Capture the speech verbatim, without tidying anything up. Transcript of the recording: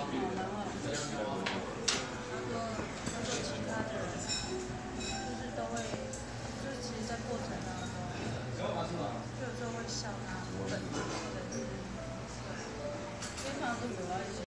然后他说他说其他的人就是都会，就是其实在过程当中，就有时候会笑他笨，或者是对，因为通常都有要一些。